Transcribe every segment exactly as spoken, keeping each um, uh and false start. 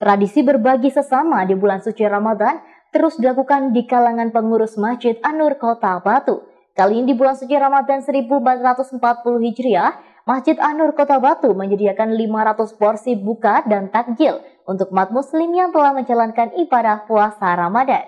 Tradisi berbagi sesama di bulan suci Ramadan terus dilakukan di kalangan pengurus Masjid An-Nur Kota Batu. Kali ini di bulan suci Ramadan seribu empat ratus empat puluh Hijriah, Masjid An-Nur Kota Batu menyediakan lima ratus porsi buka dan takjil untuk umat muslim yang telah menjalankan ibadah puasa Ramadan.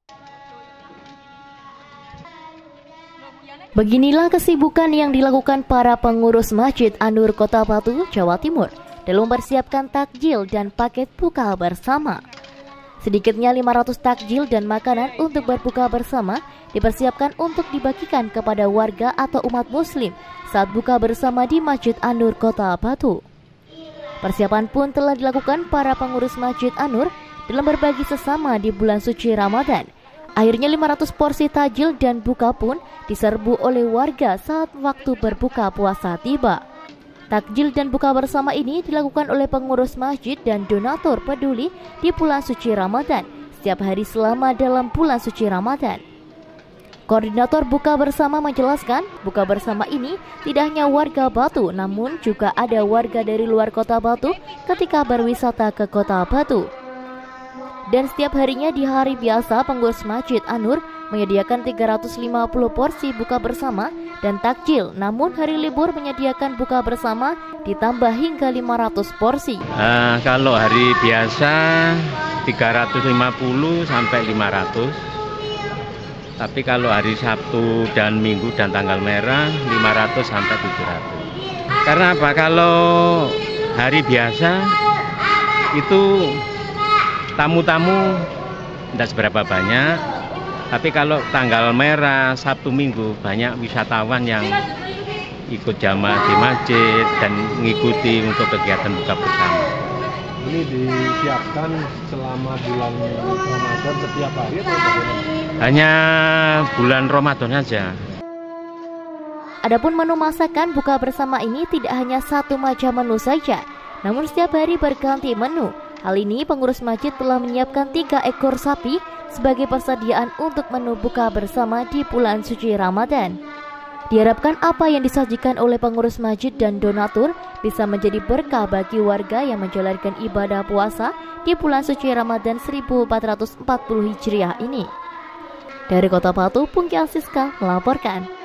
Beginilah kesibukan yang dilakukan para pengurus Masjid An-Nur Kota Batu, Jawa Timur dalam mempersiapkan takjil dan paket buka bersama. Sedikitnya lima ratus takjil dan makanan untuk berbuka bersama dipersiapkan untuk dibagikan kepada warga atau umat muslim saat buka bersama di Masjid An-Nur Kota Batu. Persiapan pun telah dilakukan para pengurus Masjid An-Nur dalam berbagi sesama di bulan suci Ramadan. Akhirnya lima ratus porsi takjil dan buka pun diserbu oleh warga saat waktu berbuka puasa tiba. Takjil dan buka bersama ini dilakukan oleh pengurus masjid dan donatur peduli di bulan suci Ramadan setiap hari selama dalam bulan suci Ramadan. Koordinator buka bersama menjelaskan, buka bersama ini tidak hanya warga Batu, namun juga ada warga dari luar kota Batu ketika berwisata ke kota Batu. Dan setiap harinya di hari biasa pengurus Masjid An-Nur menyediakan tiga ratus lima puluh porsi buka bersama dan takjil, namun hari libur menyediakan buka bersama ditambah hingga lima ratus porsi. Uh, kalau hari biasa tiga ratus lima puluh sampai lima ratus, tapi kalau hari Sabtu dan Minggu dan tanggal merah lima ratus sampai tujuh ratus. Karena apa? Kalau hari biasa itu tamu-tamu tidak seberapa banyak, tapi kalau tanggal merah, Sabtu Minggu banyak wisatawan yang ikut jamaah di masjid dan mengikuti untuk kegiatan buka bersama. Ini disiapkan selama bulan Ramadan setiap hari atau bagaimana? Hanya bulan Ramadan saja. Adapun menu masakan buka bersama ini tidak hanya satu macam menu saja, namun setiap hari berganti menu. Hal ini pengurus masjid telah menyiapkan tiga ekor sapi sebagai persediaan untuk menu buka bersama di bulan suci Ramadan. Diharapkan apa yang disajikan oleh pengurus masjid dan donatur bisa menjadi berkah bagi warga yang menjalankan ibadah puasa di bulan suci Ramadan seribu empat ratus empat puluh Hijriah ini. Dari Kota Batu, Pungki Asiska melaporkan.